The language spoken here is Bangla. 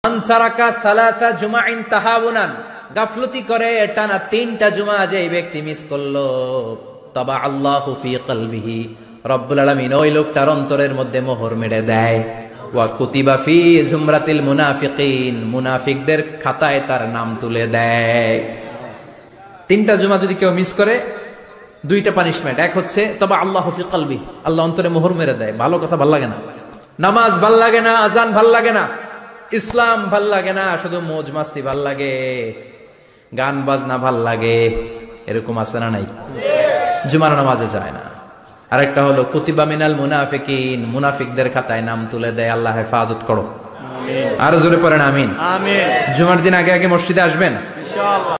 আনতারাকা সালাসা জুমাইন তাহাউনান, গাফলতি করে টানা 3টা জুমা যে এই ব্যক্তি মিস করলো, তবা আল্লাহু ফি কলবিহি, রব্বুল আলামিন ওই লোকটার অন্তরের মধ্যে মোহর মেরে দেয়। ওয়া কুতিবা ফি জুমরাতিল মুনাফিকিন, মুনাফিকদের খাতায় তার নাম তুলে দেয়। 3টা জুমা যদি কেউ মিস করে, 2টা পানিশমেন্ট। এক হচ্ছে তবা আল্লাহু ফি কলবি, আল্লাহ অন্তরে মোহর মেরে দেয়। ভালো কথা ভাল লাগে না, নামাজ ভাল লাগে না, আজান ভাল লাগে না, ইসলাম ভাল লাগে না, শুধু মৌজ মাস্তি ভাল লাগে, গান বাজনা ভাল লাগে, এরকম আছে না নাই? জুমার নামাজে যায় না। আরেকটা হলো কুতিবা মিনাল মুনাফিকিন, মুনাফিকদের খাতায় নাম তুলে দেয়। আল্লাহ হেফাজত করো। আরো জোরে পড়েন আমিন। জুমার দিন আগে আগে মসজিদে আসবেন ইনশাআল্লাহ।